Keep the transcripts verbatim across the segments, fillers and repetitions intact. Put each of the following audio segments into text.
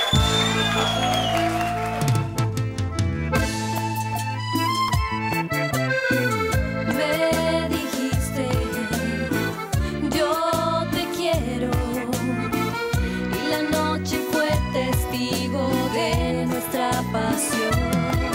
Me dijiste, yo te quiero, y la noche fue testigo de nuestra pasión.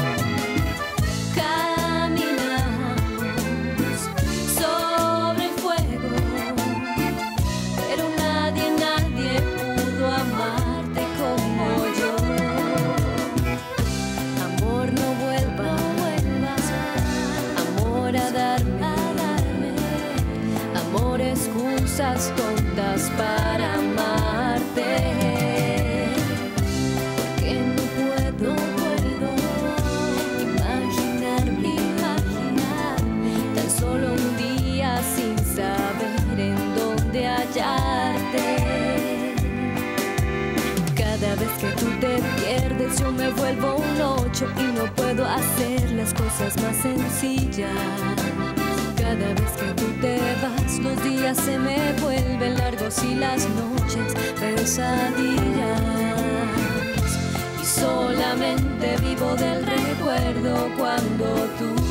Excusas tontas para amarte, porque no puedo, no puedo imaginarme, imaginar tan solo un día sin saber en dónde hallarte. Cada vez que tú te pierdes yo me vuelvo un ocho y no puedo hacer las cosas más sencillas. Cada vez que tú te vas, los días se me vuelven largos y las noches pesadillas. Y solamente vivo del recuerdo cuando tú